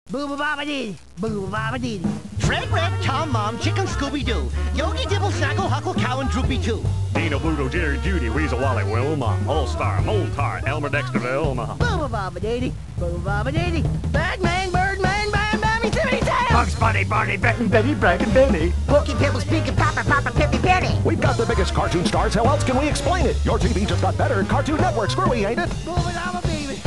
Boo-ba-ba-ba-dee, boo-ba-ba-dee. Fred, Red, Tom, Mom, Chicken, Scooby-Doo. Yogi, Dibble, Snaggle, Huckle, Cow, and Droopy, too. Dino, Bluto, Jerry, Judy, Weasel, Wally, Wilma, All-Star, Moltar, Elmer, Dexterville, Boo-ba-ba-ba-dee, boo-ba-ba-dee. Batman, Birdman, Bam, Bammy, Timmity, Tam. Bugs Bunny, Barney, Benton, Betty, Bragg, and Benny. Porky, Pibbles, Pink, and Papa, Pippy, Penny. We've got the biggest cartoon stars. How else can we explain it? Your TV just got better. Cartoon Network screwy, ain't it? Boo-ba-ba-ba-baby.